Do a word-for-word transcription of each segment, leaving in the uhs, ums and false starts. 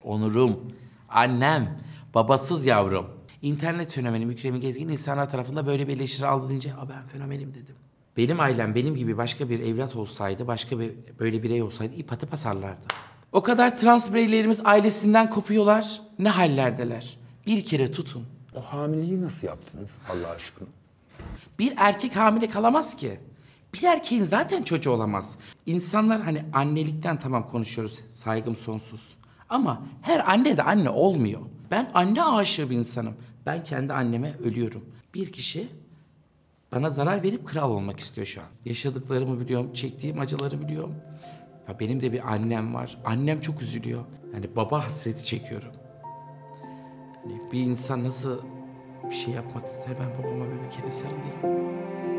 onurum, annem, babasız yavrum. İnternet fenomeni Mükremin Gezgin insanlar tarafında böyle bir eleştiri aldı deyince ben fenomenim dedim. Benim ailem benim gibi başka bir evlat olsaydı, başka bir böyle birey olsaydı ip atıp asarlardı. O kadar trans bireylerimiz ailesinden kopuyorlar, ne hallerdeler. Bir kere tutun. O hamileliği nasıl yaptınız Allah aşkına? Bir erkek hamile kalamaz ki. Bir erkeğin zaten çocuğu olamaz. İnsanlar hani annelikten tamam konuşuyoruz, saygım sonsuz. Ama her anne de anne olmuyor. Ben anne aşığı bir insanım. Ben kendi anneme ölüyorum. Bir kişi bana zarar verip kral olmak istiyor şu an. Yaşadıklarımı biliyorum, çektiğim acıları biliyorum. Ya benim de bir annem var. Annem çok üzülüyor. Yani baba hasreti çekiyorum. Hani bir insan nasıl bir şey yapmak ister? Ben babama böyle bir kere sarılayım.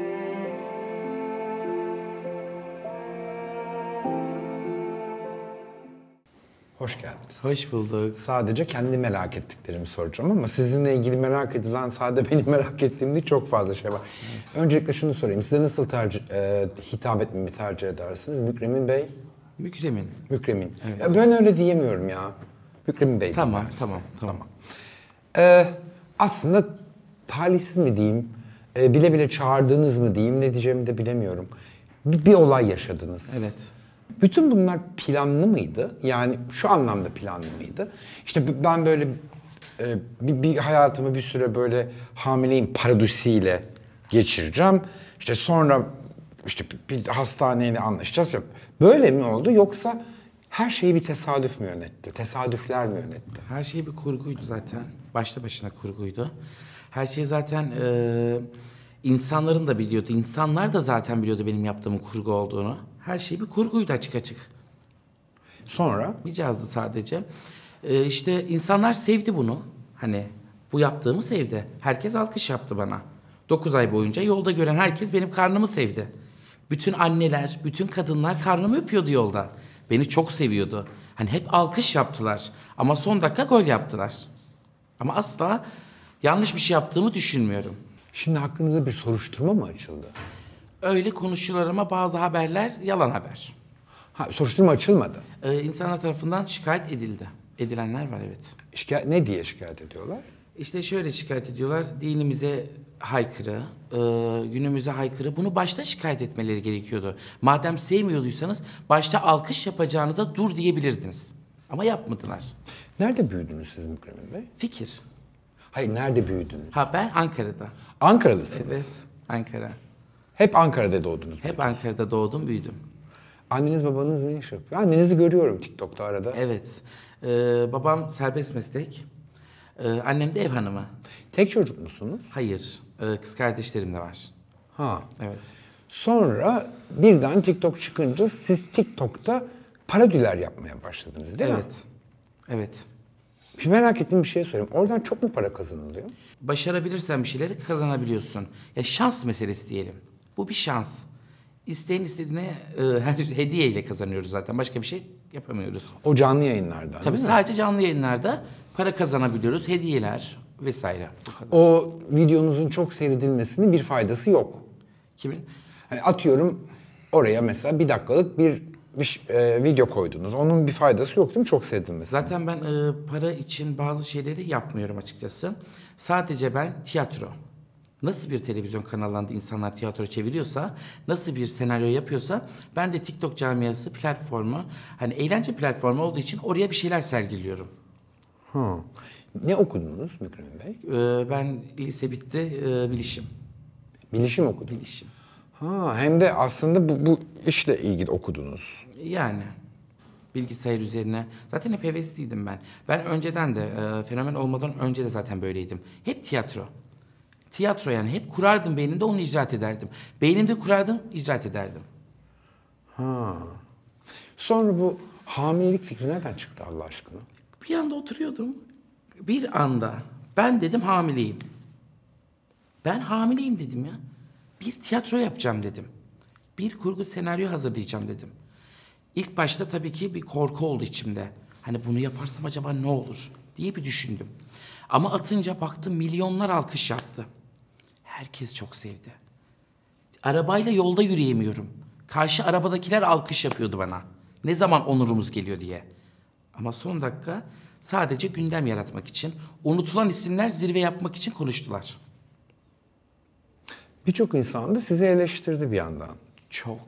Hoş geldiniz. Hoş bulduk. Sadece kendi merak ettiklerimi soracağım ama sizinle ilgili merak edilen sadece benim merak ettiğim değil çok fazla şey var. Evet. Öncelikle şunu sorayım. Size nasıl tercih, e, hitap etmemi tercih edersiniz? Mükremin Bey? Mükremin. Mükremin. Evet. Ya ben öyle diyemiyorum ya. Mükremin Bey. Tamam, tamam, tamam. tamam. Ee, aslında talihsiz mi diyeyim, e, bile bile çağırdınız mı diyeyim, ne diyeceğimi de bilemiyorum. Bir, bir olay yaşadınız. Evet. Bütün bunlar planlı mıydı? Yani şu anlamda planlı mıydı? İşte ben böyle e, bir, bir hayatımı bir süre böyle hamileyim paradisiyle geçireceğim. İşte sonra işte bir, bir hastaneyle anlaşacağız. Böyle mi oldu yoksa her şeyi bir tesadüf mü yönetti? Tesadüfler mi yönetti? Her şey bir kurguydu zaten. Başlı başına kurguydu. Her şey zaten e, insanların da biliyordu. İnsanlar da zaten biliyordu benim yaptığımın kurgu olduğunu. Her şey bir kurguydu açık açık. Sonra? Bir cihazdı sadece. Ee, işte insanlar sevdi bunu. Hani bu yaptığımı sevdi. Herkes alkış yaptı bana. Dokuz ay boyunca yolda gören herkes benim karnımı sevdi. Bütün anneler, bütün kadınlar karnımı öpüyordu yolda. Beni çok seviyordu. Hani hep alkış yaptılar. Ama son dakika gol yaptılar. Ama asla yanlış bir şey yaptığımı düşünmüyorum. Şimdi hakkınızda bir soruşturma mı açıldı? Öyle konuşuyorlar ama bazı haberler yalan haber. Ha, soruşturma açılmadı. Ee, insanlar tarafından şikayet edildi. Edilenler var evet. Şikayet, ne diye şikayet ediyorlar? İşte şöyle şikayet ediyorlar. Dinimize haykırı, e, günümüze haykırı. Bunu başta şikayet etmeleri gerekiyordu. Madem sevmiyorduysanız başta alkış yapacağınıza dur diyebilirdiniz. Ama yapmadılar. Nerede büyüdünüz siz Mükremin Bey? Fikir. Hayır, nerede büyüdünüz? Ha ben Ankara'da. Ankaralısınız. Evet, Ankara. Hep Ankara'da doğdunuz. Hep Ankara'da doğdum, büyüdüm. Anneniz babanız ne iş yapıyor? Annenizi görüyorum TikTok'ta arada. Evet. Ee, babam serbest meslek. Ee, annem de ev hanımı. Tek çocuk musunuz? Hayır. Ee, kız kardeşlerim de var. Ha. Evet. Sonra birden TikTok çıkınca siz TikTok'ta parodiler yapmaya başladınız değil mi? Evet. Evet. Bir merak ettiğim bir şey sorayım. Oradan çok mu para kazanılıyor? Başarabilirsen bir şeyleri kazanabiliyorsun. Ya şans meselesi diyelim. Bu bir şans. İsteyen istediğine e, her hediyeyle kazanıyoruz zaten. Başka bir şey yapamıyoruz. O canlı yayınlardan Tabii değil mi? sadece canlı yayınlarda para kazanabiliyoruz. Hediyeler vesaire. O videonuzun çok seyredilmesinin bir faydası yok. Kimin? Yani atıyorum oraya mesela bir dakikalık bir, bir e, video koydunuz. Onun bir faydası yok değil mi çok seyredilmesi? Zaten ben e, para için bazı şeyleri yapmıyorum açıkçası. Sadece ben tiyatro. Nasıl bir televizyon kanallarında insanlar tiyatro çeviriyorsa, nasıl bir senaryo yapıyorsa ben de TikTok camiası platformu, hani eğlence platformu olduğu için oraya bir şeyler sergiliyorum. Ha. Ne okudunuz Mükremin Bey? Ee, ben lise bitti, e, bilişim. Bilişim okudunuz. Bilişim. Ha, hem de aslında bu, bu işle ilgili okudunuz. Yani bilgisayar üzerine. Zaten hep hevesliydim ben. Ben önceden de e, fenomen olmadan önce de zaten böyleydim. Hep tiyatro. Tiyatro yani hep kurardım beynimde onu icraat ederdim. Beynimde kurardım icraat ederdim. Ha. Sonra bu hamilelik fikri nereden çıktı Allah aşkına? Bir anda oturuyordum. Bir anda ben dedim hamileyim. Ben hamileyim dedim ya. Bir tiyatro yapacağım dedim. Bir kurgu senaryo hazırlayacağım dedim. İlk başta tabii ki bir korku oldu içimde. Hani bunu yaparsam acaba ne olur diye bir düşündüm. Ama atınca baktım milyonlar alkış yaptı. Herkes çok sevdi. Arabayla yolda yürüyemiyorum. Karşı arabadakiler alkış yapıyordu bana. Ne zaman onurumuz geliyor diye. Ama son dakika Sadece gündem yaratmak için, unutulan isimler zirve yapmak için konuştular. Birçok insan da sizi eleştirdi bir yandan. Çok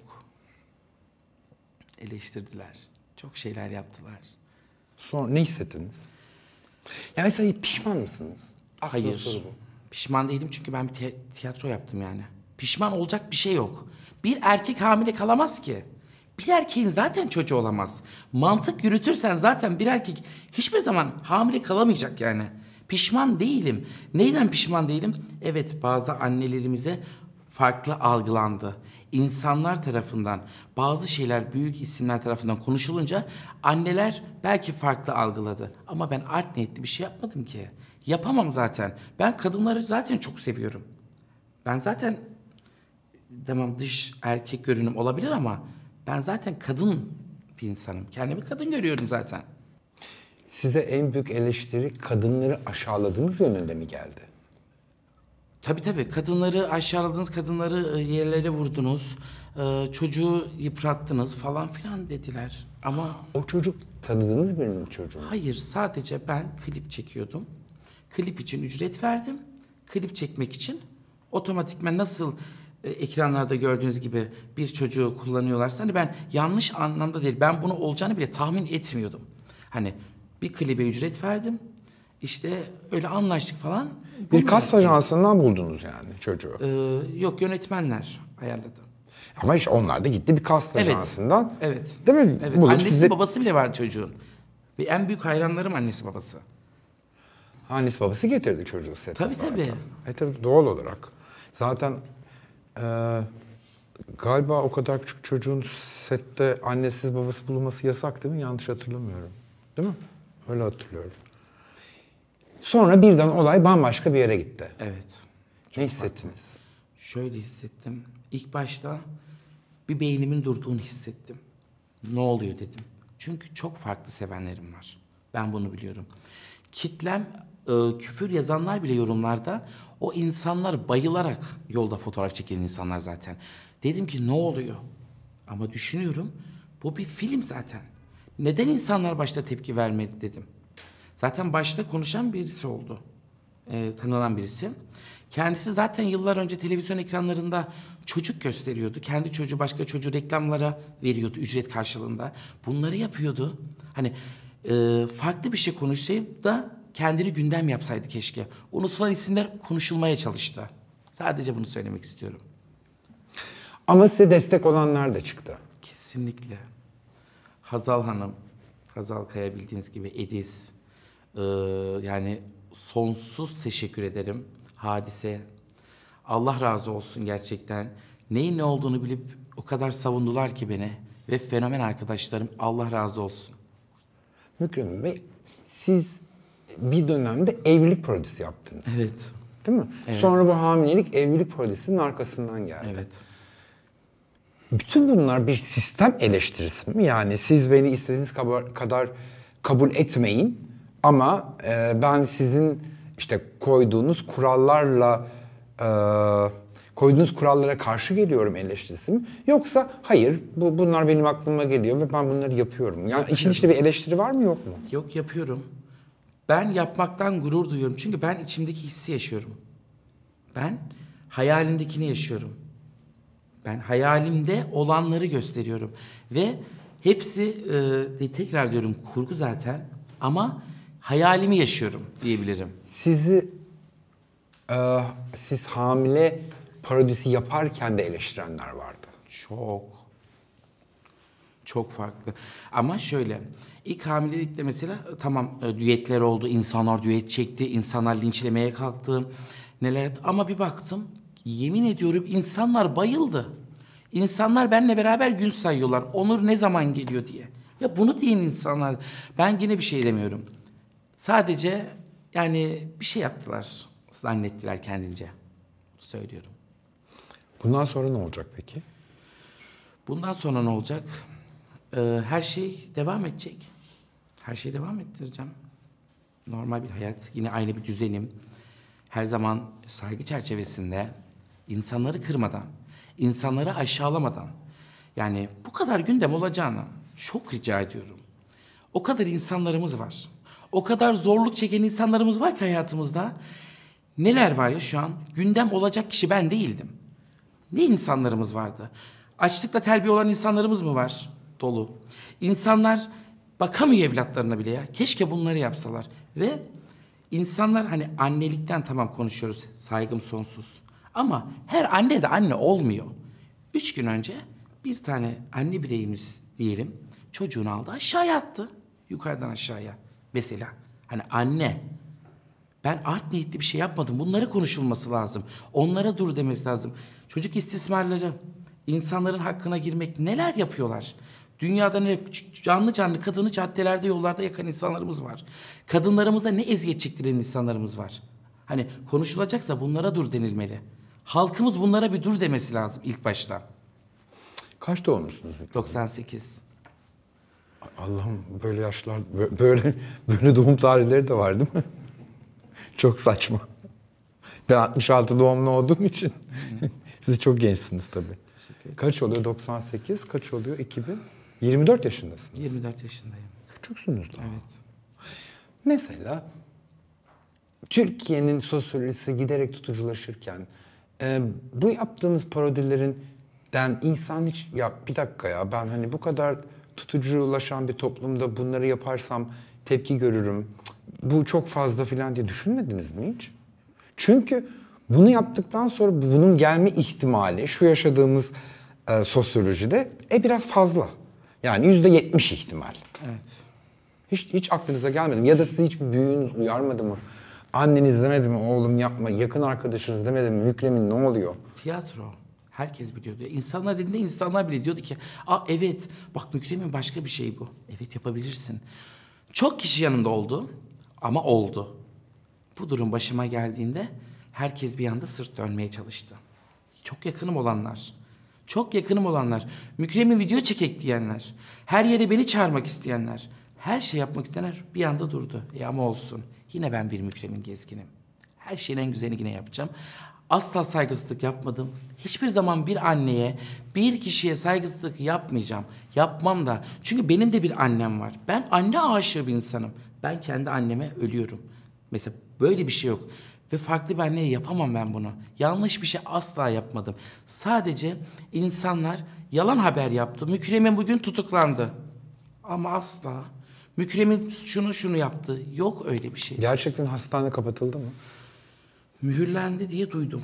eleştirdiler. Çok şeyler yaptılar. Sonra ne hissettiniz? Yani mesela pişman mısınız? Aslında Hayır. soru bu. Pişman değilim çünkü ben bir tiy- tiyatro yaptım yani. Pişman olacak bir şey yok. Bir erkek hamile kalamaz ki. Bir erkeğin zaten çocuğu olamaz. Mantık yürütürsen zaten bir erkek hiçbir zaman hamile kalamayacak yani. Pişman değilim. Neyden pişman değilim? Evet, bazı annelerimize farklı algılandı. İnsanlar tarafından, bazı şeyler büyük isimler tarafından konuşulunca anneler belki farklı algıladı. Ama ben art niyetli bir şey yapmadım ki. Yapamam zaten. Ben kadınları zaten çok seviyorum. Ben zaten, tamam dış erkek görünüm olabilir ama ben zaten kadın bir insanım. Kendimi kadın görüyorum zaten. Size en büyük eleştiri kadınları aşağıladığınız yönünde mi geldi? Tabii tabii. Kadınları aşağıladınız, kadınları e, yerlere vurdunuz, e, çocuğu yıprattınız falan filan dediler. Ama O çocuk tanıdığınız birinin çocuğu mu? hayır, sadece ben klip çekiyordum. Klip için ücret verdim. Klip çekmek için otomatikman nasıl e, ekranlarda gördüğünüz gibi bir çocuğu kullanıyorlarsa, hani ben yanlış anlamda değil, ben bunu olacağını bile tahmin etmiyordum. Hani bir klibe ücret verdim. İşte öyle anlaştık falan. Bir kas ajansından buldunuz yani çocuğu. Ee, yok, yönetmenler ayarladı. Ama işte onlar da gitti bir kas Evet. ajansından. Evet. Değil mi? Evet. Bulup Annesi size... babası bile var çocuğun. Ve en büyük hayranlarım annesi babası. Annesi babası getirdi çocuğu sete Tabii, zaten. tabii. E tabii doğal olarak. Zaten e, galiba o kadar küçük çocuğun sette annesiz babası bulunması yasak değil mi? Yanlış hatırlamıyorum. Değil mi? Öyle hatırlıyorum. Sonra birden olay bambaşka bir yere gitti. Evet. Ne hissettiniz? Şöyle hissettim. İlk başta bir beynimin durduğunu hissettim. Ne oluyor dedim. Çünkü çok farklı sevenlerim var. Ben bunu biliyorum. Kitlem, e, küfür yazanlar bile yorumlarda, o insanlar bayılarak yolda fotoğraf çeken insanlar zaten. Dedim ki ne oluyor? Ama düşünüyorum, bu bir film zaten. Neden insanlar başta tepki vermedi dedim. Zaten başta konuşan birisi oldu. Ee, tanınan birisi. Kendisi zaten yıllar önce televizyon ekranlarında çocuk gösteriyordu. Kendi çocuğu başka çocuğu reklamlara veriyordu ücret karşılığında. Bunları yapıyordu. Hani e, farklı bir şey konuşsaydı da kendini gündem yapsaydı keşke. Unutulan isimler konuşulmaya çalıştı. Sadece bunu söylemek istiyorum. Ama size destek olanlar da çıktı. Kesinlikle. Hazal Hanım, Hazal Kaya, bildiğiniz gibi Ediz. Ee, yani sonsuz teşekkür ederim Hadise. Allah razı olsun gerçekten. Neyin ne olduğunu bilip o kadar savundular ki beni. Ve fenomen arkadaşlarım, Allah razı olsun. Mükremin Bey, siz bir dönemde evlilik prodüsü yaptınız. Evet. Değil mi? Evet. Sonra bu hamilelik evlilik prodüsünün arkasından geldi. Evet. Bütün bunlar bir sistem eleştirisi mi? Yani siz beni istediğiniz kadar, kadar kabul etmeyin ama e, ben sizin işte koyduğunuz kurallarla e, koyduğunuz kurallara karşı geliyorum eleştirisi mi? Yoksa hayır bu bunlar benim aklıma geliyor ve ben bunları yapıyorum. Yani için işte bir eleştiri var mı yok mu? Yok, yapıyorum. Ben yapmaktan gurur duyuyorum. Çünkü ben içimdeki hissi yaşıyorum. Ben hayalimdekini yaşıyorum. Ben hayalimde olanları gösteriyorum. Ve hepsi, e, tekrar diyorum, kurgu zaten. Ama hayalimi yaşıyorum diyebilirim. Sizi e, siz hamile parodisi yaparken de eleştirenler vardı. Çok. Çok farklı. Ama şöyle, ilk hamilelikte mesela tamam, e, düetler oldu, insanlar düet çekti, insanlar linçlemeye kalktı. Neler, ama bir baktım, yemin ediyorum insanlar bayıldı. İnsanlar benimle beraber gün sayıyorlar. Onur ne zaman geliyor diye. Ya bunu diyen insanlar, ben yine bir şey demiyorum. Sadece yani bir şey yaptılar, zannettiler kendince. Söylüyorum. Bundan sonra ne olacak peki? Bundan sonra ne olacak? Ee, her şey devam edecek. Her şeyi devam ettireceğim. Normal bir hayat, yine aynı bir düzenim. Her zaman saygı çerçevesinde, insanları kırmadan, insanları aşağılamadan. Yani bu kadar gündem olacağını çok rica ediyorum. O kadar insanlarımız var. O kadar zorluk çeken insanlarımız var ki hayatımızda. Neler var ya şu an? Gündem olacak kişi ben değildim. Ne insanlarımız vardı? Açlıkla terbiye olan insanlarımız mı var? Dolu. İnsanlar bakamıyor evlatlarına bile ya. Keşke bunları yapsalar. Ve insanlar hani annelikten tamam konuşuyoruz. Saygım sonsuz. Ama her anne de anne olmuyor. Üç gün önce bir tane anne bireyimiz diyelim çocuğunu aldı aşağıya attı. Yukarıdan aşağıya. Mesela hani anne ben art niyetli bir şey yapmadım. Bunları konuşulması lazım. Onlara dur demesi lazım. Çocuk istismarları, insanların hakkına girmek neler yapıyorlar? Dünyada ne canlı canlı kadını caddelerde yollarda yakan insanlarımız var. Kadınlarımıza ne eziyet çektiren insanlarımız var. Hani konuşulacaksa bunlara dur denilmeli. Halkımız bunlara bir dur demesi lazım ilk başta. Kaç doğumlusunuz? doksan sekiz. Allah'ım böyle yaşlar, böyle böyle doğum tarihleri de var değil mi? Çok saçma. Ben altmış altı doğumlu olduğum için. Siz çok gençsiniz tabii. Kaç oluyor doksan sekiz? Kaç oluyor iki bin? yirmi dört yaşındasınız. yirmi dört yaşındayım. Küçüksünüz daha. Evet. Mesela Türkiye'nin sosyolojisi giderek tutuculaşırken e, bu yaptığınız parodilerin insan hiç ya bir dakika ya ben hani bu kadar tutuculaşan bir toplumda bunları yaparsam tepki görürüm. Bu çok fazla falan diye düşünmediniz mi hiç? Çünkü bunu yaptıktan sonra bunun gelme ihtimali şu yaşadığımız e, sosyolojide e biraz fazla. Yani yüzde yetmiş ihtimal. Evet. Hiç, hiç aklınıza gelmedi mi? Ya da sizi hiç bir büyüğünüz uyarmadı mı? Anneniz demedi mi oğlum yapma, yakın arkadaşınız demedi mi Mükremin ne oluyor? Tiyatro. Herkes biliyordu. İnsanlar dediğinde insanlar bile diyordu ki aa evet bak Mükremin başka bir şey bu. Evet yapabilirsin. Çok kişi yanımda oldu ama oldu. Bu durum başıma geldiğinde herkes bir anda sırt dönmeye çalıştı. Çok yakınım olanlar. Çok yakınım olanlar. Mükremin video çekek diyenler. Her yere beni çağırmak isteyenler. Her şey yapmak isteyenler bir anda durdu. E ama olsun. Yine ben bir Mükremin gezginim. Her şeyin en güzelini yine yapacağım. Asla saygısızlık yapmadım. Hiçbir zaman bir anneye, bir kişiye saygısızlık yapmayacağım. Yapmam da. Çünkü benim de bir annem var. Ben anne aşığı bir insanım. Ben kendi anneme ölüyorum. Mesela böyle bir şey yok. Ve farklı bir anneye yapamam ben bunu. Yanlış bir şey asla yapmadım. Sadece insanlar yalan haber yaptı. Mükremin bugün tutuklandı. Ama asla. Mükremin şunu şunu yaptı. Yok öyle bir şey. Gerçekten hastane kapatıldı mı? Mühürlendi diye duydum.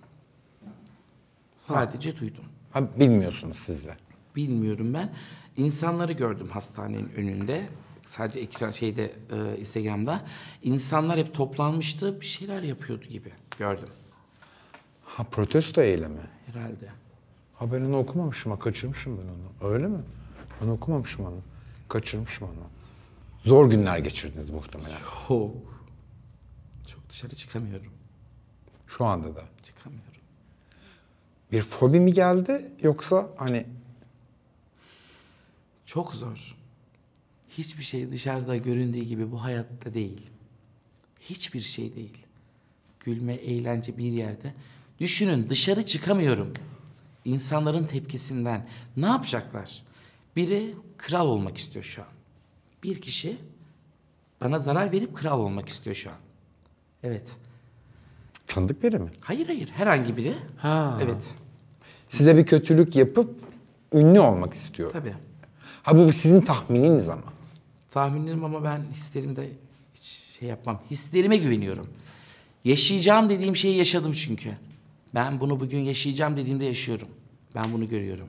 Sadece ha. duydum. Ha, bilmiyorsunuz siz de. Bilmiyorum ben. İnsanları gördüm hastanenin önünde. Sadece ekran şeyde e, Instagram'da. İnsanlar hep toplanmıştı. Bir şeyler yapıyordu gibi gördüm. Ha protesto eylemi. Herhalde. Ha ben onu okumamışım ha kaçırmışım ben onu. Öyle mi? Ben okumamışım onu. Kaçırmışım onu. Zor günler geçirdiniz muhtemelen. Çok. Çok dışarı çıkamıyorum. Şu anda da. Çıkamıyorum. Bir fobi mi geldi yoksa hani... Çok zor. Hiçbir şey dışarıda göründüğü gibi bu hayatta değil. Hiçbir şey değil. Gülme, eğlence bir yerde. Düşünün dışarı çıkamıyorum. İnsanların tepkisinden. Ne yapacaklar? Biri kral olmak istiyor şu an. Bir kişi bana zarar verip kral olmak istiyor şu an. Evet. Tanıdık biri mi? Hayır hayır herhangi biri. Ha. Evet. Size bir kötülük yapıp ünlü olmak istiyor. Tabii. Ha bu sizin tahmininiz ama. Tahminlerim ama ben hislerimde hiç şey yapmam. Hislerime güveniyorum. Yaşayacağım dediğim şeyi yaşadım çünkü. Ben bunu bugün yaşayacağım dediğimde yaşıyorum. Ben bunu görüyorum.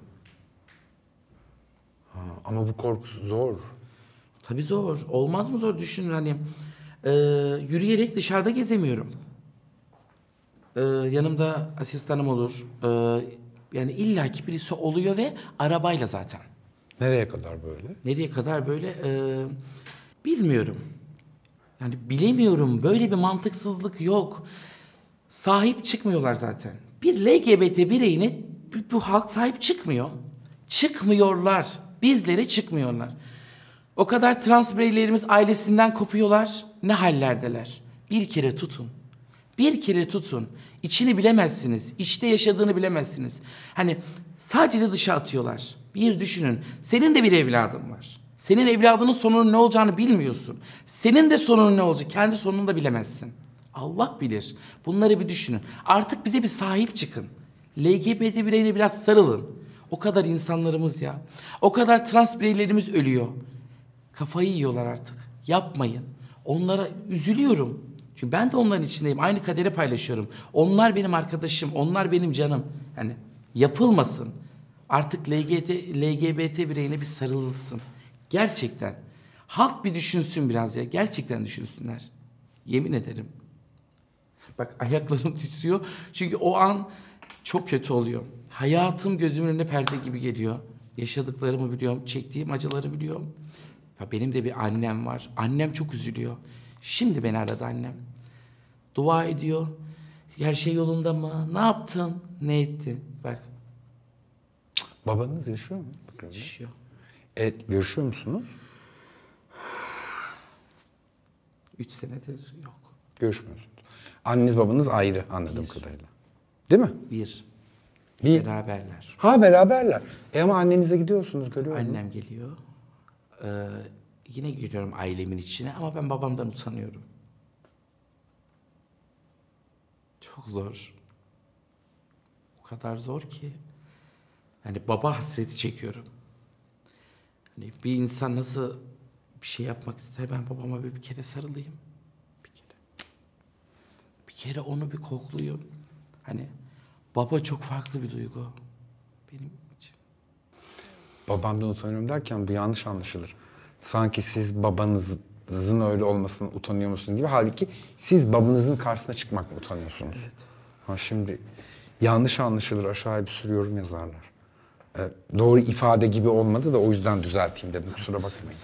Ha, ama bu korku zor. Tabii zor. Olmaz mı zor? Düşünün hani e, yürüyerek dışarıda gezemiyorum. E, yanımda asistanım olur. E, yani illaki birisi oluyor ve arabayla zaten. Nereye kadar böyle? Nereye kadar böyle e, bilmiyorum. Yani bilemiyorum. Böyle bir mantıksızlık yok. Sahip çıkmıyorlar zaten. Bir L G B T bireyine bu halk sahip çıkmıyor. Çıkmıyorlar. Bizlere çıkmıyorlar. O kadar trans bireylerimiz ailesinden kopuyorlar. Ne hallerdeler. Bir kere tutun. Bir kere tutun. İçini bilemezsiniz. İçte yaşadığını bilemezsiniz. Hani sadece dışa atıyorlar. Bir düşünün. Senin de bir evladın var. Senin evladının sonunun ne olacağını bilmiyorsun. Senin de sonunun ne olacak, kendi sonunu da bilemezsin. Allah bilir. Bunları bir düşünün. Artık bize bir sahip çıkın. L G B T bireyine biraz sarılın. O kadar insanlarımız ya. O kadar trans bireylerimiz ölüyor. Kafayı yiyorlar artık. Yapmayın. Onlara üzülüyorum. Çünkü ben de onların içindeyim. Aynı kaderi paylaşıyorum. Onlar benim arkadaşım. Onlar benim canım. Yani yapılmasın. Artık L G T, L G B T bireyine bir sarılsın. Gerçekten. Halk bir düşünsün biraz ya. Gerçekten düşünsünler. Yemin ederim. Bak ayaklarım titriyor. Çünkü o an çok kötü oluyor. Hayatım gözümün önüne perde gibi geliyor. Yaşadıklarımı biliyorum. Çektiğim acıları biliyorum. Ya benim de bir annem var. Annem çok üzülüyor. Şimdi beni aradı annem. Dua ediyor. Her şey yolunda mı? Ne yaptın? Ne ettin? Bak. Babanız yaşıyor mu? Yaşıyor. Evet, görüşüyor musunuz? Üç senedir yok. Görüşmüyorsunuz. Anneniz babanız ayrı anladığım kadarıyla. Değil mi? Bir. Bir. Beraberler. Ha beraberler. E ama annenize gidiyorsunuz, görüyor musunuz? Annem geliyor. Ee, yine giriyorum ailemin içine ama ben babamdan utanıyorum. Çok zor. O kadar zor ki. Hani baba hasreti çekiyorum. Hani bir insan nasıl bir şey yapmak ister, ben babama bir, bir kere sarılayım. Bir kere. Bir kere onu bir koklayayım. Hani baba çok farklı bir duygu benim için. Babamdan utanıyorum derken bu yanlış anlaşılır. Sanki siz babanızın öyle olmasına utanıyor musunuz gibi. Halbuki siz babanızın karşısına çıkmak mı utanıyorsunuz? Evet. Ha şimdi yanlış anlaşılır, aşağıya bir sürü yorum yazarlar. Ee, doğru ifade gibi olmadı da o yüzden düzelteyim dedim. Kusura bakmayın.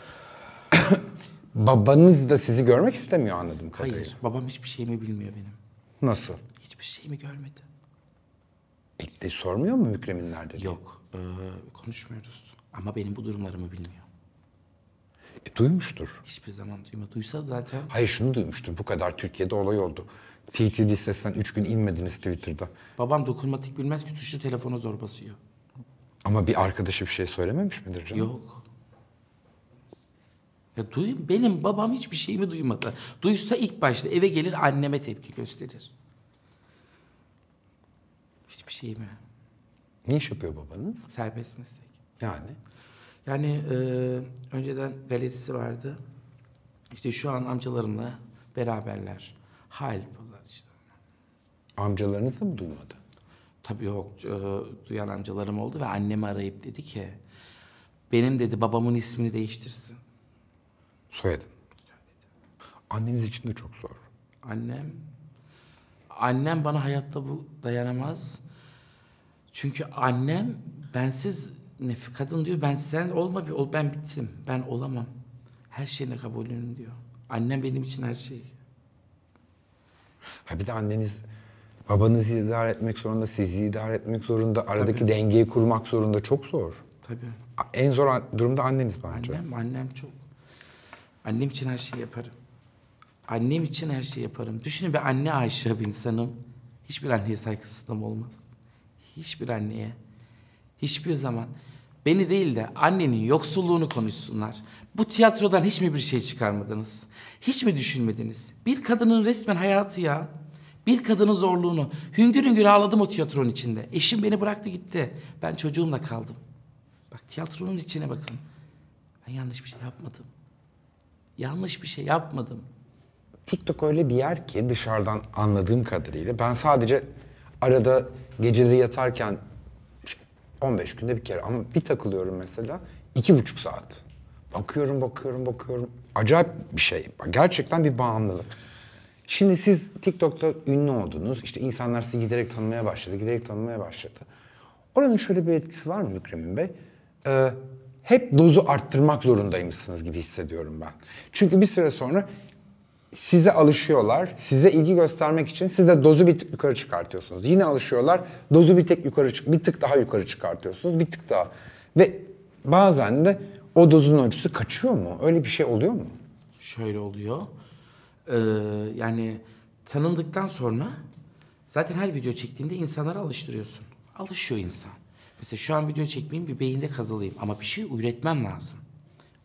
Babanız da sizi görmek istemiyor anladığım kadarıyla. Hayır, babam hiçbir şeyimi bilmiyor benim. Nasıl? Hiçbir şeyimi görmedi. E, de sormuyor mu Mükremin nerede diye? Yok, e, konuşmuyoruz. Ama benim bu durumlarımı bilmiyor. E, duymuştur. Hiçbir zaman duymadı. Duysa zaten Hayır şunu duymuştur. Bu kadar Türkiye'de olay oldu. T T listesinden üç gün inmediniz Twitter'da. babam dokunmatik bilmez ki tuşlu telefona zor basıyor. Ama bir arkadaşı bir şey söylememiş midir canım? Yok. Ya duy, benim babam hiçbir şeyimi duymadı. Duysa ilk başta eve gelir anneme tepki gösterir. Hiçbir şeyimi. Ne iş yapıyor babanız? Serbest meslek. Yani? Yani e, önceden galerisi vardı. İşte şu an amcalarımla beraberler. Hal yapıyorlar işte. Amcalarınız da mı duymadı? Tabii yok. E, duyan amcalarım oldu ve annemi arayıp dedi ki benim dedi babamın ismini değiştirsin. Soyadım. Anneniz için de çok zor. Annem annem bana hayatta bu dayanamaz. Çünkü annem bensiz nef kadın diyor ben sen olma bir ol ben bittim. Ben olamam. Her şeyine kabulüm diyor. Annem benim için her şey. Ha bir de anneniz babanızı idare etmek zorunda, sizi idare etmek zorunda, aradaki Tabii. dengeyi kurmak zorunda. Çok zor. Tabii. En zor an- durumda anneniz bence. Annem annem çok. Annem için her şeyi yaparım. Annem için her şeyi yaparım. Düşünün bir anne aşığı bir insanım. Hiçbir anneye saygısızlığım olmaz. Hiçbir anneye. Hiçbir zaman. Beni değil de annenin yoksulluğunu konuşsunlar. Bu tiyatrodan hiç mi bir şey çıkarmadınız? Hiç mi düşünmediniz? Bir kadının resmen hayatı ya. Bir kadının zorluğunu. Hüngür hüngür ağladım o tiyatronun içinde. Eşim beni bıraktı gitti. Ben çocuğumla kaldım. Bak tiyatronun içine bakın. Ben yanlış bir şey yapmadım. Yanlış bir şey yapmadım. TikTok öyle bir yer ki dışarıdan anladığım kadarıyla ben sadece arada geceleri yatarken on beş günde bir kere ama bir takılıyorum mesela iki buçuk saat. Bakıyorum, bakıyorum, bakıyorum. Acayip bir şey. Gerçekten bir bağımlılık. Şimdi siz TikTok'ta ünlü oldunuz. İşte insanlar sizi giderek tanımaya başladı, giderek tanımaya başladı. Oranın şöyle bir etkisi var mı Mükremin Bey? Ee, hep dozu arttırmak zorundaymışsınız gibi hissediyorum ben. Çünkü bir süre sonra size alışıyorlar. Size ilgi göstermek için siz de dozu bir tık yukarı çıkartıyorsunuz. Yine alışıyorlar. Dozu bir tık yukarı çık, bir tık daha yukarı çıkartıyorsunuz. Bir tık daha. Ve bazen de o dozun ölçüsü kaçıyor mu? Öyle bir şey oluyor mu? Şöyle oluyor. Ee, yani tanındıktan sonra zaten her video çektiğinde insanlara alıştırıyorsun. Alışıyor insan. Mesela şu an video çekmeyeyim bir beyinde kazılayım ama bir şey üretmem lazım.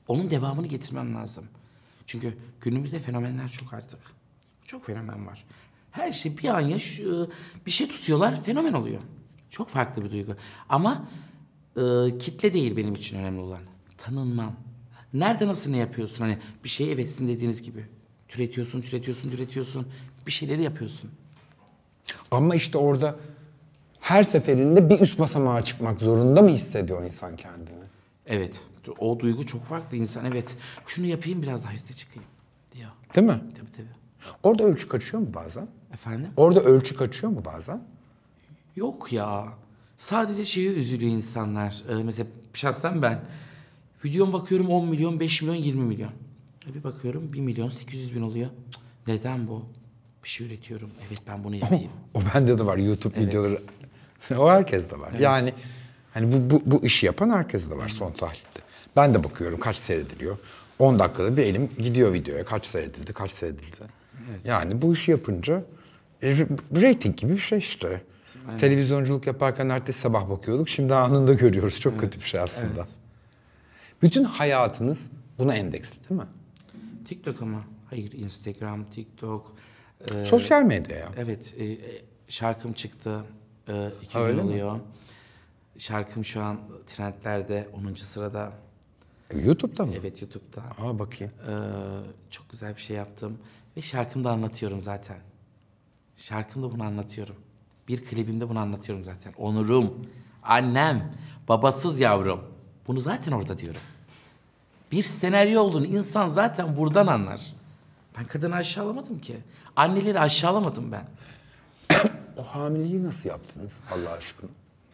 Onun devamını getirmem lazım. Çünkü günümüzde fenomenler çok artık. Çok fenomen var. Her şey bir an yaş, bir şey tutuyorlar, fenomen oluyor. Çok farklı bir duygu. Ama e, kitle değil benim için önemli olan. Tanınman. Nerede nasıl ne yapıyorsun? Hani bir şey, evet sizin dediğiniz gibi. Türetiyorsun, türetiyorsun, türetiyorsun. Bir şeyleri yapıyorsun. Ama işte orada her seferinde bir üst basamağa çıkmak zorunda mı hissediyor insan kendini? Evet. O duygu çok farklı insan. Evet. Şunu yapayım biraz daha üste çıkayım diyor. Değil mi? Tabii tabii. Orada ölçü kaçıyor mu bazen? Efendim? Orada ölçü kaçıyor mu bazen? Yok ya. Sadece şeye üzülüyor insanlar. Ee, mesela şahsen ben. Videom bakıyorum on milyon, beş milyon, yirmi milyon. E bir bakıyorum bir milyon sekiz yüz bin oluyor. Cık, neden bu? Bir şey üretiyorum. Evet ben bunu yapayım. O bende de var YouTube Evet. videoları. O herkeste var. Evet. Yani hani bu, bu, bu işi yapan herkeste de var son tahlilde. Ben de bakıyorum kaç seyrediliyor. on dakikada bir elim gidiyor videoya. Kaç seyredildi, kaç seyredildi. Evet. Yani bu işi yapınca e, rating gibi bir şey işte. Aynen. Televizyonculuk yaparken ertesi sabah bakıyorduk. Şimdi anında görüyoruz. Çok kötü bir şey aslında. Evet. Bütün hayatınız buna endeksli değil mi? TikTok ama. Hayır Instagram, TikTok. e, Sosyal medya ya. Evet. e, e, şarkım çıktı. E, iki Ha, gün öyle mi? oluyor. Şarkım şu an trendlerde onuncu sırada. YouTube'da mı? Evet YouTube'da. Aa bakayım. Ee, çok güzel bir şey yaptım. Ve şarkımda anlatıyorum zaten. Şarkımda bunu anlatıyorum. Bir klibimde bunu anlatıyorum zaten. Onurum, annem, babasız yavrum. Bunu zaten orada diyorum. Bir senaryo olduğunu insan zaten buradan anlar. Ben kadını aşağılamadım ki. Anneleri aşağılamadım ben. O hamileliği nasıl yaptınız Allah aşkına?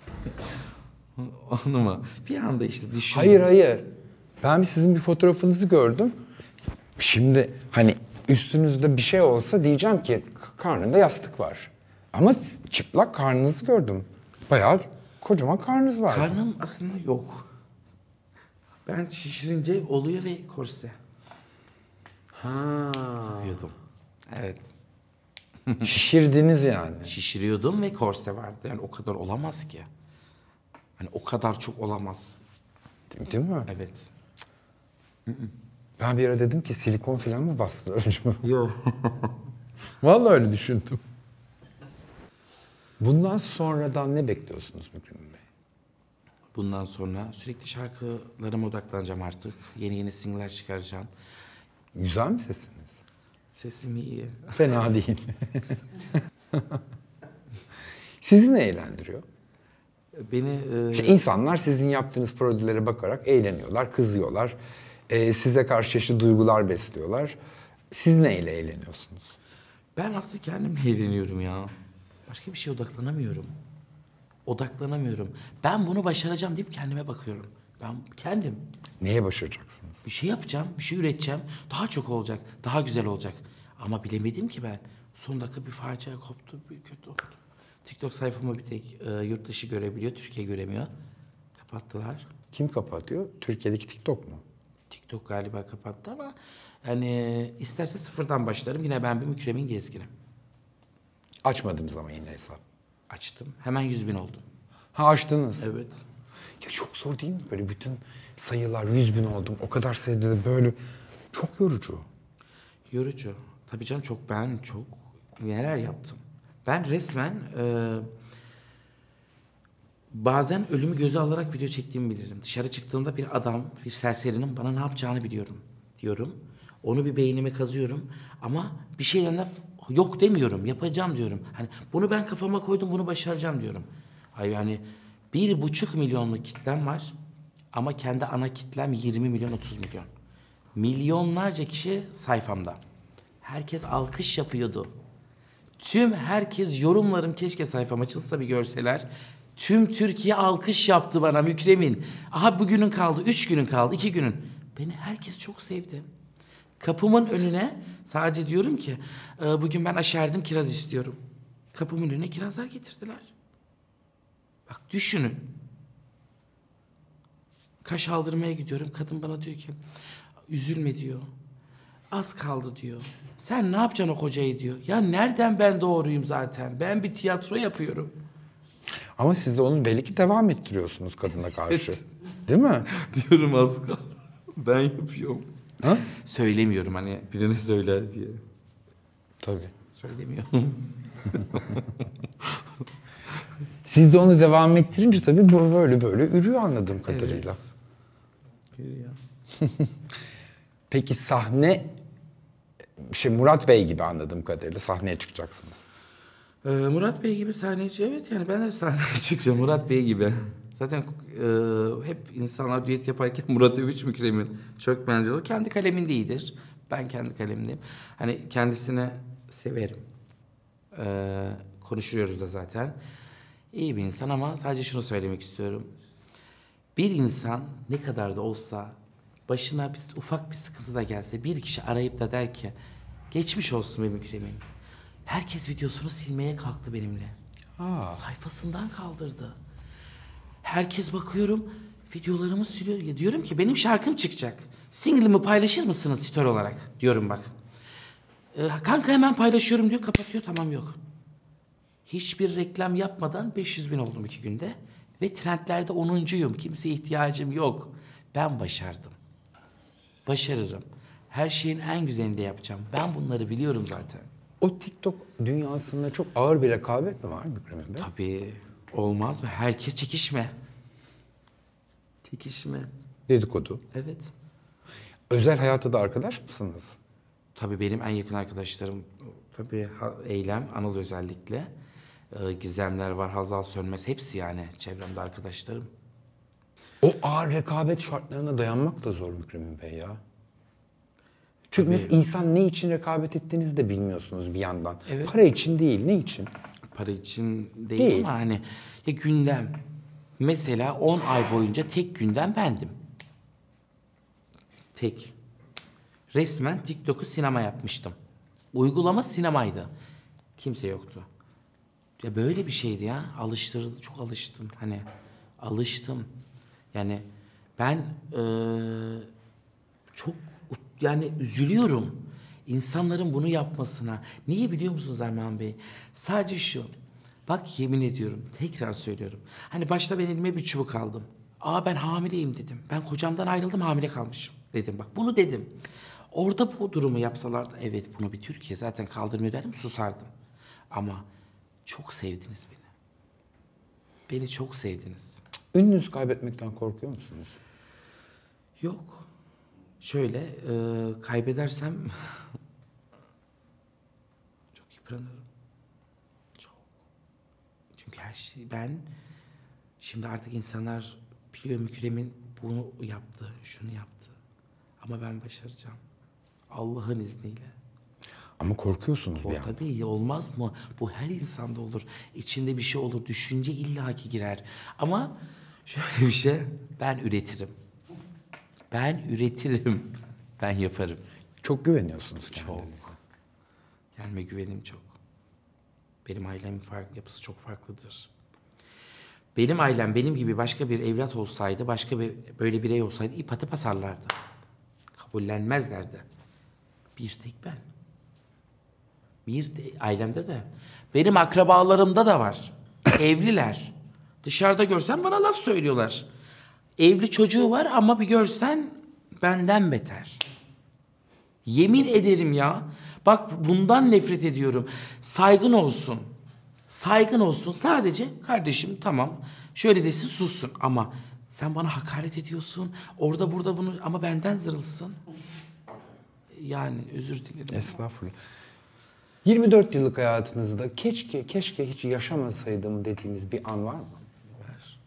Onu mu? Bir anda işte düşün. Hayır hayır. Ben bir sizin bir fotoğrafınızı gördüm. Şimdi hani üstünüzde bir şey olsa diyeceğim ki karnında yastık var. Ama siz çıplak karnınızı gördüm. Bayağı kocaman karnınız var. Karnım aslında yok. Ben şişirince oluyor ve korse Ha. takıyordum. Evet. Şişirdiniz yani. Şişiriyordum ve korse vardı. Yani o kadar olamaz ki. Hani o kadar çok olamaz. Değil, değil mi? Evet. Ben bir ara dedim ki silikon falan mı bastı acaba? Yok. Vallahi öyle düşündüm. Bundan sonradan ne bekliyorsunuz Mükremin Bey? Bundan sonra sürekli şarkılarıma odaklanacağım artık. Yeni yeni single'ler çıkaracağım. Güzel mi sesiniz? Sesim iyi. Fena değil. Sizi ne eğlendiriyor? Beni e, İşte insanlar sizin yaptığınız projelere bakarak eğleniyorlar, kızıyorlar. Ee, size karşı çeşitli duygular besliyorlar. Siz neyle eğleniyorsunuz? ben aslında kendimle eğleniyorum ya. Başka bir şeye odaklanamıyorum. Odaklanamıyorum. Ben bunu başaracağım deyip kendime bakıyorum. Ben kendim. Neye başaracaksınız? Bir şey yapacağım, bir şey üreteceğim. Daha çok olacak, daha güzel olacak. Ama bilemedim ki ben. Son dakika bir facia koptu, bir kötü oldu. TikTok sayfamı bir tek e, yurt dışı görebiliyor, Türkiye göremiyor. Kapattılar. Kim kapatıyor? Türkiye'deki TikTok mu? TikTok galiba kapattı ama hani isterse sıfırdan başlarım. Yine ben bir Mükremin Gezgin'im. Açmadınız ama yine hesap. Açtım. Hemen yüz bin oldum. Ha açtınız. Evet. Ya çok zor değil mi? Böyle bütün sayılar yüz bin oldum. O kadar sayıda böyle çok yorucu. Yorucu. Tabii canım çok ben çok neler yaptım. Ben resmen e, bazen ölümü göze alarak video çektiğimi bilirim. Dışarı çıktığımda bir adam, bir serserinin bana ne yapacağını biliyorum diyorum. Onu bir beynime kazıyorum ama bir şeyden de f- yok demiyorum, yapacağım diyorum. Hani bunu ben kafama koydum, bunu başaracağım diyorum. Hayır yani bir buçuk milyonluk kitlem var ama kendi ana kitlem yirmi milyon, otuz milyon. Milyonlarca kişi sayfamda. Herkes alkış yapıyordu. Tüm herkes yorumlarım keşke sayfam açılsa bir görseler. Tüm Türkiye alkış yaptı bana Mükremin. Aha bugünün kaldı, üç günün kaldı, iki günün. Beni herkes çok sevdi. Kapımın önüne sadece diyorum ki "E, bugün ben aşerdim kiraz istiyorum. Kapımın önüne kirazlar getirdiler. Bak düşünün. Kaş aldırmaya gidiyorum. Kadın bana diyor ki üzülme diyor. Az kaldı diyor. Sen ne yapacaksın o kocayı diyor. Ya nereden ben doğruyum zaten? Ben bir tiyatro yapıyorum. Ama siz de onu belli ki devam ettiriyorsunuz kadına karşı. Değil mi? Diyorum az kaldı. Ben yapıyorum. Ha? Söylemiyorum hani birine söyler diye. Tabii. Söylemiyorum. Siz de onu devam ettirince tabii bu böyle böyle ürüyor anladığım kadarıyla. Evet. Yürü ya. Peki sahne, şey Murat Bey gibi anladığım kadarıyla sahneye çıkacaksınız. Ee, Murat Bey gibi sahneci, evet yani ben de sahneye çıkacağım Murat Bey gibi. Zaten e, hep insanlar düet yaparken Murat Övüç Mükremin çok benziyor. Kendi kaleminde iyidir. Ben kendi kalemindeyim. Hani kendisini severim. Ee, konuşuyoruz da zaten. İyi bir insan ama sadece şunu söylemek istiyorum. Bir insan ne kadar da olsa başına bir, ufak bir sıkıntı da gelse bir kişi arayıp da der ki geçmiş olsun be Mükremin. Herkes videosunu silmeye kalktı benimle. Aa. Sayfasından kaldırdı. Herkes bakıyorum videolarımı siliyor. Ya diyorum ki benim şarkım çıkacak. Single'ımı paylaşır mısınız story olarak? Diyorum bak. Ee, kanka hemen paylaşıyorum diyor, kapatıyor, tamam yok. Hiçbir reklam yapmadan beş yüz bin oldum iki günde. Ve trendlerde onuncuyum. Kimseye ihtiyacım yok. Ben başardım. Başarırım. Her şeyin en güzelini de yapacağım. Ben bunları biliyorum zaten. O TikTok dünyasında çok ağır bir rekabet mi var Mükremin Bey? Tabii olmaz mı? Herkes çekişme. Çekişme. Dedikodu. Evet. Özel hayatta da arkadaş mısınız? Tabii benim en yakın arkadaşlarım, tabii ha- Eylem, Anıl özellikle. Ee, Gizemler var, Hazal Sönmez, hepsi yani çevremde arkadaşlarım. O ağır rekabet şartlarına dayanmak da zor Mükremin Bey ya. Çünkü mesela insan ne için rekabet ettiğinizi de bilmiyorsunuz bir yandan. Evet. Para için değil, ne için? Para için değil, Değil. ama hani ya gündem. Mesela on ay boyunca tek gündem bendim. Tek. Resmen TikTok'u sinema yapmıştım. Uygulama sinemaydı. Kimse yoktu. Ya böyle bir şeydi ya. Alıştırıldı. Çok alıştım. Hani alıştım. Yani ben eee, çok yani üzülüyorum insanların bunu yapmasına. Niye biliyor musunuz Erman Bey? Sadece şu. Bak yemin ediyorum, tekrar söylüyorum. Hani başta ben elime bir çubuk aldım. Aa ben hamileyim dedim. Ben kocamdan ayrıldım, hamile kalmışım dedim. Bak bunu dedim. Orada bu durumu yapsalardı, evet bunu bir Türkiye zaten kaldırmıyor dedim, susardım. Ama çok sevdiniz beni. Beni çok sevdiniz. Ününüzü kaybetmekten korkuyor musunuz? Yok. Şöyle e, kaybedersem çok yıpranırım. Çok. Çünkü her şey ben şimdi artık insanlar biliyor Mükremin bunu yaptı, şunu yaptı. Ama ben başaracağım. Allah'ın izniyle. Ama korkuyorsunuz O bir yandan. tabii olmaz mı? Bu her insanda olur. İçinde bir şey olur. Düşünce illaki girer. Ama şöyle bir şey, ben üretirim. Ben üretirim. Ben yaparım. Çok güveniyorsunuz Çok. kendinize. Kendime güvenim çok. Benim ailemin farklı, yapısı çok farklıdır. Benim ailem benim gibi başka bir evlat olsaydı, başka bir böyle birey olsaydı ip atıp asarlardı. Kabullenmezlerdi. Bir tek ben. Bir de, ailemde de. Benim akrabalarımda da var. Evliler. Dışarıda görsen bana laf söylüyorlar. Evli çocuğu var ama bir görsen benden beter. Yemin ederim ya. Bak bundan nefret ediyorum. Saygın olsun. Saygın olsun. Sadece kardeşim tamam şöyle desin sussun ama sen bana hakaret ediyorsun. Orada burada bunu ama benden zırılsın. Yani özür dilerim. Estağfurullah. yirmi dört yıllık hayatınızda keşke keşke hiç yaşamasaydım dediğiniz bir an var mı? Var.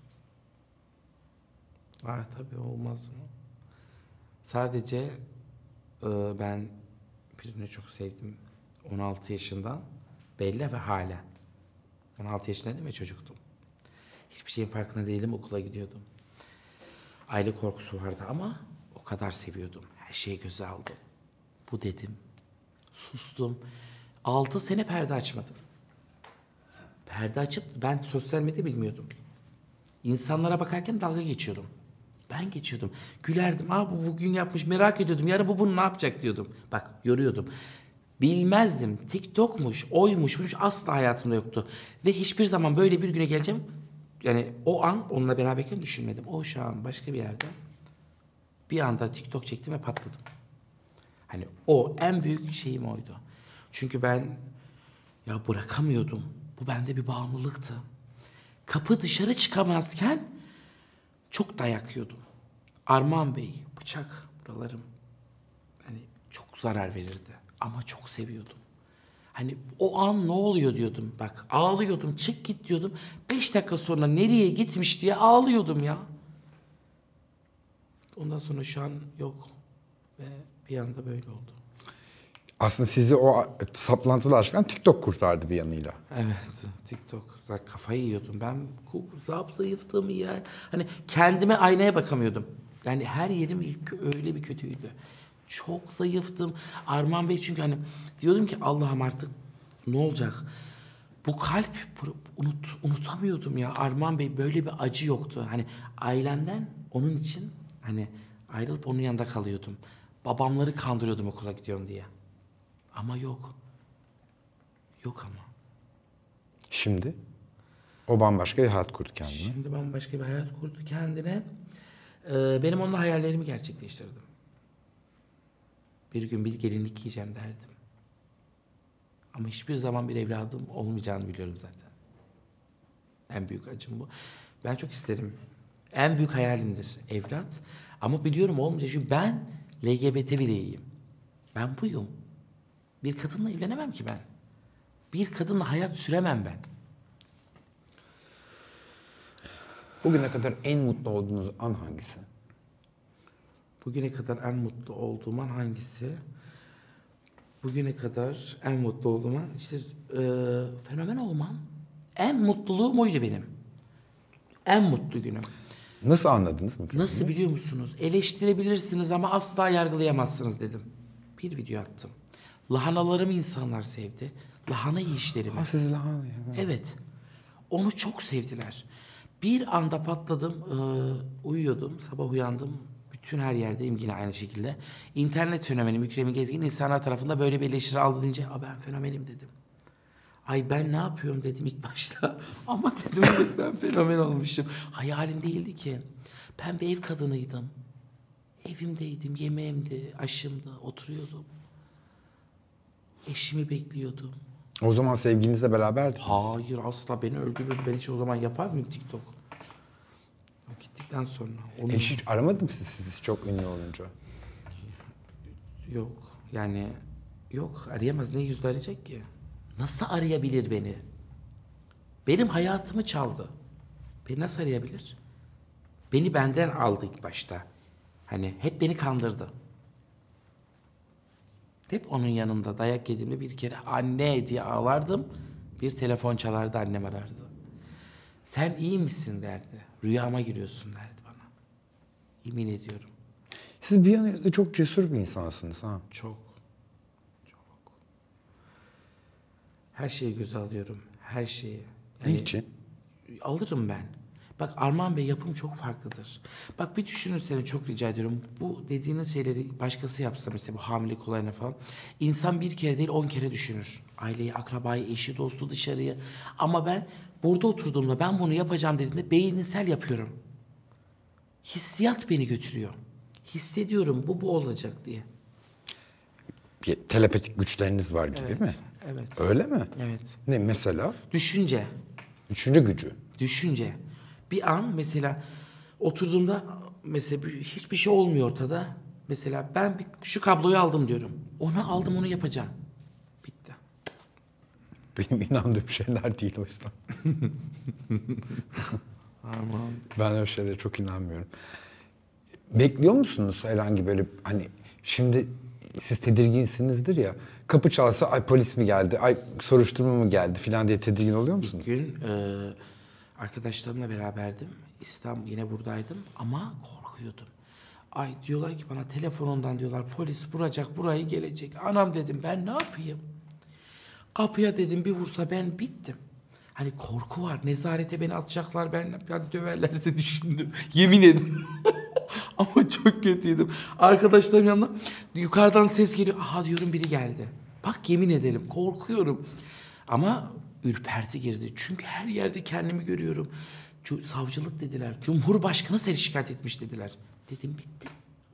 Var tabii, olmaz mı? Sadece e, ben birini çok sevdim. on altı yaşından Bella ve hala. on altı yaşındaydım ve çocuktum. Hiçbir şeyin farkında değildim, okula gidiyordum. Aile korkusu vardı ama o kadar seviyordum. Her şeyi göze aldım. Bu dedim. Sustum. Altı sene perde açmadım. Perde açıp ben sosyal medya bilmiyordum. İnsanlara bakarken dalga geçiyordum. Ben geçiyordum. Gülerdim. Aa bu bugün yapmış, merak ediyordum. Yarın bu bunu ne yapacak diyordum. Bak yoruyordum. Bilmezdim. TikTok'muş, oymuş, buymuş asla hayatımda yoktu. Ve hiçbir zaman böyle bir güne geleceğim. Yani o an onunla beraberken düşünmedim. O şu an başka bir yerde. Bir anda TikTok çektim ve patladım. Hani o en büyük şeyim oydu. Çünkü ben ya bırakamıyordum. Bu bende bir bağımlılıktı. Kapı dışarı çıkamazken çok dayak yiyordum. Armağan Bey, bıçak buralarım hani çok zarar verirdi ama çok seviyordum. Hani o an ne oluyor diyordum. Bak ağlıyordum, çık git diyordum. Beş dakika sonra nereye gitmiş diye ağlıyordum ya. Ondan sonra şu an yok ve bir anda böyle oldu. Aslında sizi o saplantılı aşktan TikTok kurtardı bir yanıyla. Evet, TikTok. Zaten kafayı yiyordum. Ben zap zayıftım ya. Hani kendime aynaya bakamıyordum. Yani her yerim ilk öyle bir kötüydü. Çok zayıftım. Armağan Bey çünkü hani diyordum ki Allah'ım artık ne olacak? Bu kalp unut, unutamıyordum ya. Armağan Bey böyle bir acı yoktu. Hani ailemden onun için hani ayrılıp onun yanında kalıyordum. Babamları kandırıyordum okula gidiyorum diye. Ama yok. Yok ama. Şimdi o bambaşka bir hayat kurdu kendine. Şimdi bambaşka bir hayat kurdu kendine. Ee, benim onunla hayallerimi gerçekleştirdim. Bir gün bir gelinlik giyeceğim derdim. Ama hiçbir zaman bir evladım olmayacağını biliyorum zaten. En büyük acım bu. Ben çok isterim. En büyük hayalimdir evlat. Ama biliyorum olmayacak çünkü ben L G B T bireyiyim. Ben buyum. Bir kadınla evlenemem ki ben. Bir kadınla hayat süremem ben. Bugüne kadar en mutlu olduğunuz an hangisi? Bugüne kadar en mutlu olduğum an hangisi? Bugüne kadar en mutlu olduğum an işte e, fenomen olmam. En mutluluğum oydu benim. En mutlu günüm. Nasıl anladınız mı? Nasıl biliyor musunuz? Eleştirebilirsiniz ama asla yargılayamazsınız dedim. Bir video attım. Lahanalarımı insanlar sevdi. Lahana yiyişlerimi. Ha, siz lahana ya. Evet. Onu çok sevdiler. Bir anda patladım. E, uyuyordum. Sabah uyandım. Bütün her yerdeyim yine aynı şekilde. İnternet fenomeni Mükremin Gezgin insanlar tarafında böyle bir eleştiri aldı deyince ben fenomenim dedim. Ay ben ne yapıyorum dedim ilk başta. Ama dedim ben fenomen olmuşum. Hayalim değildi ki. Ben bir ev kadınıydım. Evimdeydim, yemeğimdi, aşımdı, oturuyordum. Eşimi bekliyordum. O zaman sevgilinizle beraberdiniz. Hayır asla beni öldürürdü. Ben hiç o zaman yapar mıyım TikTok? O gittikten sonra. Onu... E hiç aramadım siz, siz çok ünlü olunca. Yok yani yok arayamaz. Ne yüzle arayacak ki? Nasıl arayabilir beni? Benim hayatımı çaldı. Beni nasıl arayabilir? Beni benden aldı ilk başta. Hani hep beni kandırdı. Hep onun yanında dayak yediğimde bir kere anne diye ağlardım. Bir telefon çalardı annem arardı. Sen iyi misin derdi. Rüyama giriyorsun derdi bana. Yemin ediyorum. Siz bir yanınızda çok cesur bir insansınız ha. Çok. Çok. Her şeyi göze alıyorum. Her şeyi. Yani Niçin? alırım ben. Bak Armağan Bey yapım çok farklıdır. Bak bir düşünürseniz çok rica ediyorum. Bu dediğiniz şeyleri başkası yapsa mesela bu hamilelik olayına falan. İnsan bir kere değil on kere düşünür. Aileyi, akrabayı, eşi, dostu, dışarıyı. Ama ben burada oturduğumda ben bunu yapacağım dediğimde beyinsel yapıyorum. Hissiyat beni götürüyor. Hissediyorum bu bu olacak diye. Bir telepatik güçleriniz var gibi Evet, mi? evet. Öyle mi? Evet. Ne mesela? Düşünce. Üçüncü gücü. Düşünce. Bir an mesela oturduğumda mesela bir- hiçbir şey olmuyor ortada. Mesela ben bir, şu kabloyu aldım diyorum. Onu aldım onu yapacağım. Bitti. Benim inandığım şeyler değil o yüzden. Aman. Ben öyle şeylere çok inanmıyorum. Bekliyor musunuz herhangi böyle hani şimdi siz tedirginsinizdir ya kapı çalsa ay polis mi geldi ay soruşturma mı geldi filan diye tedirgin oluyor musunuz? Bir gün e, arkadaşlarımla beraberdim. İstanbul yine buradaydım ama korkuyordum. Ay diyorlar ki bana telefonundan diyorlar polis vuracak burayı gelecek. Anam dedim ben ne yapayım? Kapıya dedim bir vursa ben bittim. Hani korku var. Nezarete beni atacaklar. Ben hadi döverlerse düşündüm. Yemin ederim. Ama çok kötüydüm. Arkadaşlarım yanında yukarıdan ses geliyor. Aha diyorum biri geldi. Bak yemin ederim korkuyorum. Ama ürperti girdi. Çünkü her yerde kendimi görüyorum. Cu- savcılık dediler. Cumhurbaşkanı seni şikayet etmiş dediler. Dedim bitti.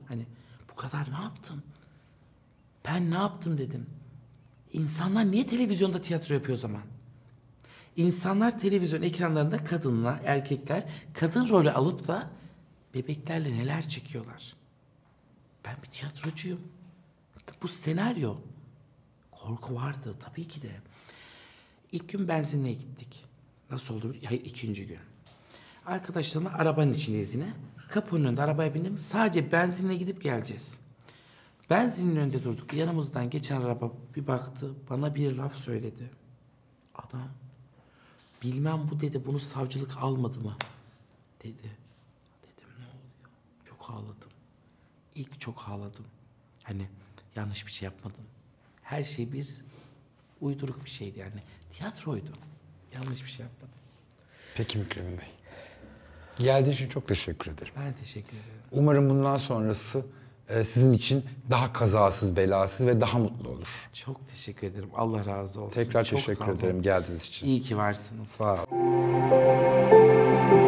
Hani bu kadar ne yaptım? Ben ne yaptım dedim. İnsanlar niye televizyonda tiyatro yapıyor o zaman? İnsanlar televizyon ekranlarında kadınlar, erkekler kadın rolü alıp da bebeklerle neler çekiyorlar. Ben bir tiyatrocuyum. Bu senaryo. Korku vardı tabii ki de. İlk gün benzinliğe gittik. Nasıl oldu? Hayır, ikinci gün. Arkadaşlarımla arabanın içindeyiz yine. Kapının önünde arabaya bindim. Sadece benzinliğe gidip geleceğiz. Benzinin önünde durduk. Yanımızdan geçen araba bir baktı. Bana bir laf söyledi. Adam, bilmem bu dedi, bunu savcılık almadı mı? Dedi. Dedim ne oluyor? Çok ağladım. İlk çok ağladım. Hani yanlış bir şey yapmadım. Her şey bir uyduruk bir şeydi yani. Tiyatroydu. Yanlış bir şey yapmadım. Peki Mükremin Bey. Geldiği için çok teşekkür ederim. Ben teşekkür ederim. Umarım bundan sonrası e, sizin için daha kazasız, belasız ve daha mutlu olur. Çok teşekkür ederim. Allah razı olsun. Tekrar Çok teşekkür sağ olun. ederim geldiğiniz için. İyi ki varsınız. Sağ olun.